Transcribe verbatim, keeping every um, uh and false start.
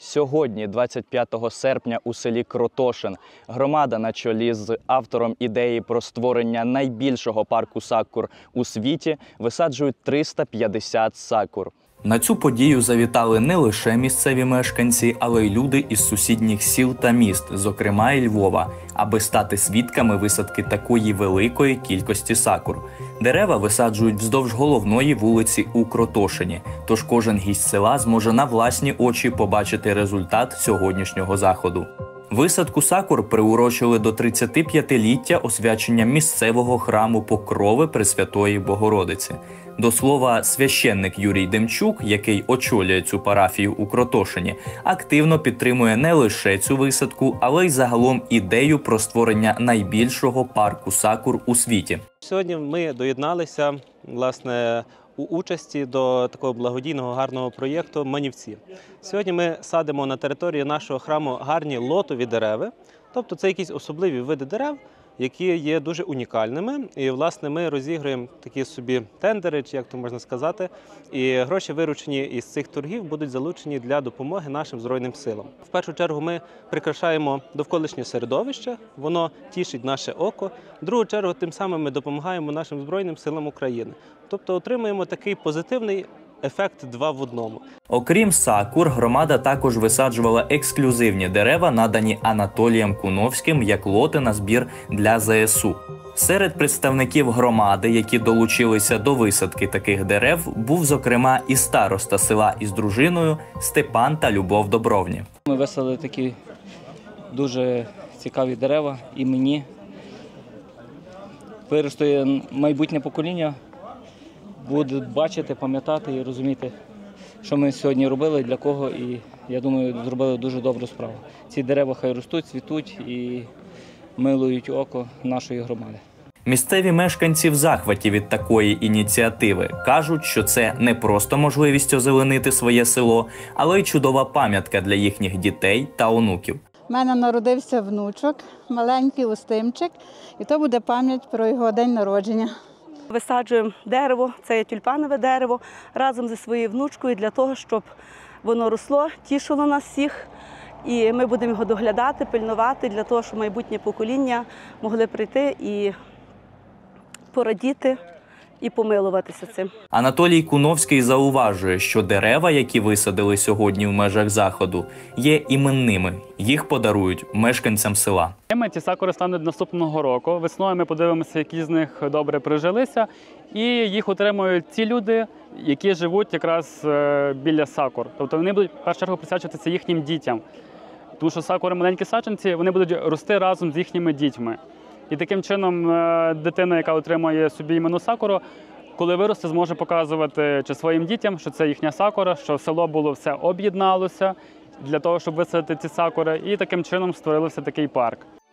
Сьогодні, двадцять п'ятого серпня, у селі Кротошин, громада на чолі з автором ідеї про створення найбільшого парку сакур у світі висаджують триста п'ятдесят сакур. На цю подію завітали не лише місцеві мешканці, але й люди із сусідніх сіл та міст, зокрема і Львова, аби стати свідками висадки такої великої кількості сакур. Дерева висаджують вздовж головної вулиці у Кротошині, тож кожен гість села зможе на власні очі побачити результат сьогоднішнього заходу. Висадку сакур приурочили до тридцятип'ятиліття освячення місцевого храму Покрови Пресвятої Богородиці. До слова, священник Юрій Демчук, який очолює цю парафію у Кротошині, активно підтримує не лише цю висадку, але й загалом ідею про створення найбільшого парку сакур у світі. Сьогодні ми доєдналися, власне, у участі до такого благодійного гарного проєкту «Манівці». Сьогодні ми садимо на території нашого храму гарні лотові дерева, тобто це якісь особливі види дерев, які є дуже унікальними. І, власне, ми розіграємо такі собі тендери, чи як то можна сказати, і гроші, виручені із цих торгів, будуть залучені для допомоги нашим Збройним силам. В першу чергу ми прикрашаємо довколишнє середовище, воно тішить наше око. В другу чергу, тим самим ми допомагаємо нашим Збройним силам України. Тобто отримуємо такий позитивний ефект два в одному. Окрім сакур, громада також висаджувала ексклюзивні дерева, надані Анатолієм Куновським як лоти на збір для зе ес у. Серед представників громади, які долучилися до висадки таких дерев, був, зокрема, і староста села із дружиною Степан та Любов Добровні. Ми висадили такі дуже цікаві дерева і мені. Виростає майбутнє покоління, будуть бачити, пам'ятати і розуміти, що ми сьогодні робили, для кого, і, я думаю, зробили дуже добру справу. Ці дерева хай ростуть, цвітуть і милують око нашої громади. Місцеві мешканці в захваті від такої ініціативи. Кажуть, що це не просто можливість озеленити своє село, але й чудова пам'ятка для їхніх дітей та онуків. У мене народився внучок, маленький Устимчик, і то буде пам'ять про його день народження. Висаджуємо дерево, це є тюльпанове дерево, разом зі своєю внучкою для того, щоб воно росло, тішило нас всіх. І ми будемо його доглядати, пильнувати, для того, щоб майбутнє покоління могли прийти і порадіти і помилуватися цим. Анатолій Куновський зауважує, що дерева, які висадили сьогодні в межах заходу, є іменними. Їх подарують мешканцям села. Ці сакури стануть наступного року. Весною ми подивимося, які з них добре прижилися. І їх отримують ті люди, які живуть якраз біля сакур. Тобто вони будуть в першу чергу присвячуватися їхнім дітям. Тому що сакури маленькі саджанці, вони будуть рости разом з їхніми дітьми. І таким чином дитина, яка отримує собі іменну сакуру, коли виросте, зможе показувати чи своїм дітям, що це їхня сакура, що село було все об'єдналося для того, щоб висадити ці сакури. І таким чином створився такий парк.